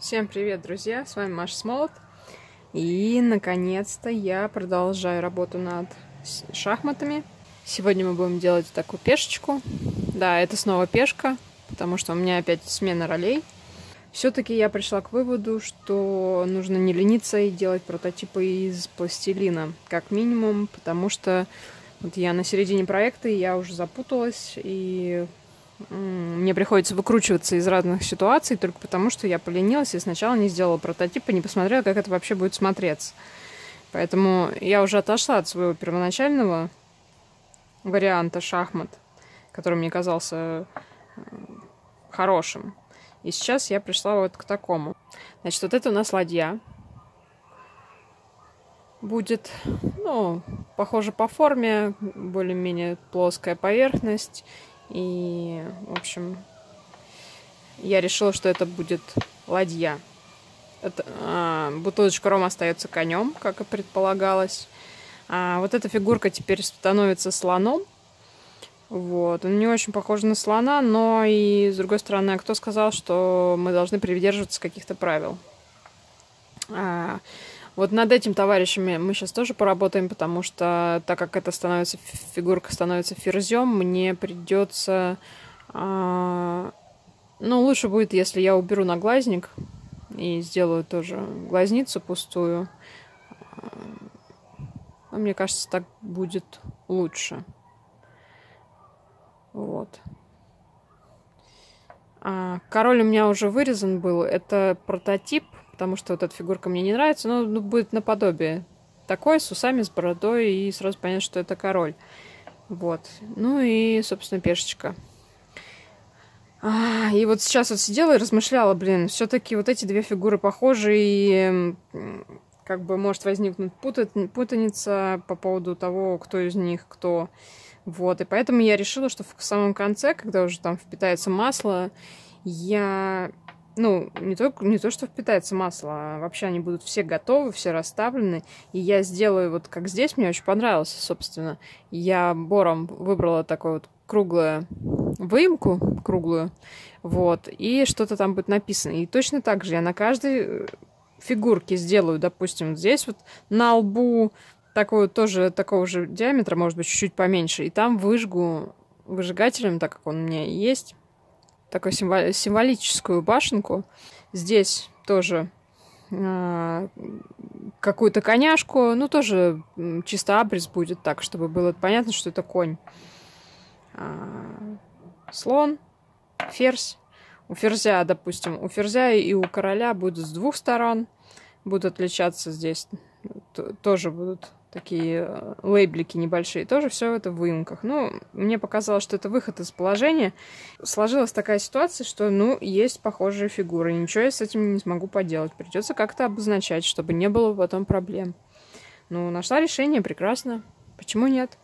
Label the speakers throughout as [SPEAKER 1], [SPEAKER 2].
[SPEAKER 1] Всем привет, друзья! С вами Маша Смолот. И, наконец-то, я продолжаю работу над шахматами. Сегодня мы будем делать такую пешечку. Да, это снова пешка, потому что у меня опять смена ролей. Все-таки я пришла к выводу, что нужно не лениться и делать прототипы из пластилина, как минимум, потому что вот я на середине проекта, и я уже запуталась, и мне приходится выкручиваться из разных ситуаций только потому, что я поленилась и сначала не сделала прототип и не посмотрела, как это вообще будет смотреться. Поэтому я уже отошла от своего первоначального варианта шахмат, который мне казался хорошим. И сейчас я пришла вот к такому. Значит, вот это у нас ладья. Будет, похоже по форме, более-менее плоская поверхность. И, в общем, я решила, что это будет ладья. Бутылочка рома остается конем, как и предполагалось. А вот эта фигурка теперь становится слоном. Вот. Он не очень похож на слона, но и, с другой стороны, кто сказал, что мы должны придерживаться каких-то правил? Вот над этим, товарищами, мы сейчас тоже поработаем, потому что, так как эта фигурка становится ферзем, мне придется... лучше будет, если я уберу наглазник и сделаю тоже глазницу пустую. Мне кажется, так будет лучше. Вот. Король у меня уже вырезан был. Это прототип, потому что вот эта фигурка мне не нравится, но будет наподобие. Такой, с усами, с бородой, и сразу понятно, что это король. Вот. Ну и, собственно, пешечка. И вот сейчас вот сидела и размышляла, все-таки вот эти две фигуры похожи, и как бы может возникнуть путаница по поводу того, кто из них кто. Вот, и поэтому я решила, что в самом конце, когда уже там впитается масло, я... не то, что впитается масло, а вообще они будут все готовы, все расставлены. И я сделаю вот как здесь, мне очень понравилось, собственно. Я бором выбрала такую вот круглую выемку, вот, и что-то там будет написано. И точно так же я на каждой фигурке сделаю, допустим, здесь вот на лбу такого же диаметра, может быть, чуть-чуть поменьше, и там выжгу выжигателем, так как он у меня есть, такую символическую башенку. Здесь тоже какую-то коняшку, тоже чисто абрис будет так, чтобы было понятно, что это конь. Слон, ферзь. У ферзя, допустим, у ферзя и у короля будут с двух сторон, будут отличаться здесь, тоже будут такие лейблики небольшие, тоже все это в выемках. Мне показалось, что это выход из положения. Сложилась такая ситуация, что, есть похожие фигуры. Ничего я с этим не смогу поделать. Придется как-то обозначать, чтобы не было потом проблем. Нашла решение, прекрасно. Почему нет?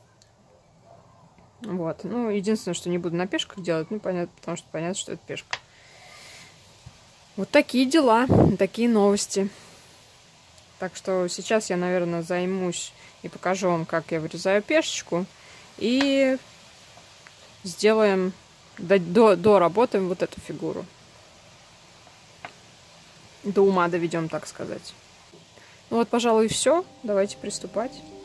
[SPEAKER 1] Вот. Единственное, что не буду на пешках делать, понятно, потому что понятно, что это пешка. Вот такие дела, такие новости. Так что сейчас я, наверное, займусь и покажу вам, как я вырезаю пешечку. И сделаем, доработаем вот эту фигуру. До ума доведем, так сказать. Вот, пожалуй, и все. Давайте приступать.